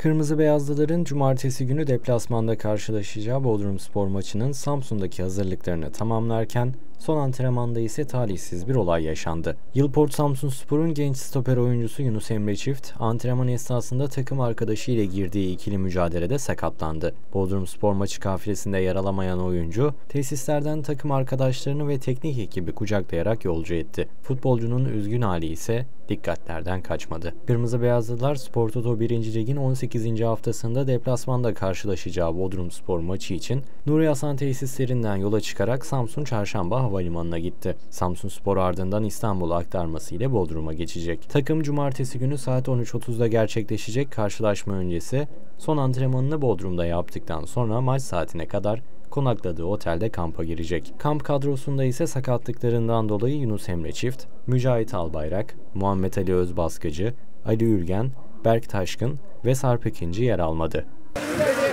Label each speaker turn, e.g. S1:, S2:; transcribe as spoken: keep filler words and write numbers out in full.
S1: Kırmızı Beyazlıların cumartesi günü deplasmanda karşılaşacağı Bodrumspor maçının Samsun'daki hazırlıklarını tamamlarken son antrenmanda ise talihsiz bir olay yaşandı. Yılport Samsunspor'un genç stoper oyuncusu Yunus Emre Çift, antrenman esnasında takım arkadaşı ile girdiği ikili mücadelede sakatlandı. Bodrumspor maçı kafilesinde yer alamayan oyuncu, tesislerden takım arkadaşlarını ve teknik ekibi kucaklayarak yolcu etti. Futbolcunun üzgün hali ise dikkatlerden kaçmadı. Kırmızı Beyazlılar Spor Toto birinci Lig'in on sekizinci haftasında deplasmanda karşılaşacağı Bodrumspor maçı için Nuri Hasan tesislerinden yola çıkarak Samsun Çarşamba Havalimanı'na gitti. Samsunspor ardından İstanbul'a aktarması ile Bodrum'a geçecek. Takım cumartesi günü saat on üç otuzda gerçekleşecek karşılaşma öncesi son antrenmanını Bodrum'da yaptıktan sonra maç saatine kadar konakladığı otelde kampa girecek. Kamp kadrosunda ise sakatlıklarından dolayı Yunus Emre Çift, Mücahit Albayrak, Muhammed Ali Özbaskıcı, Ali Ülgen, Berk Taşkın ve Sarp Ekinci yer almadı.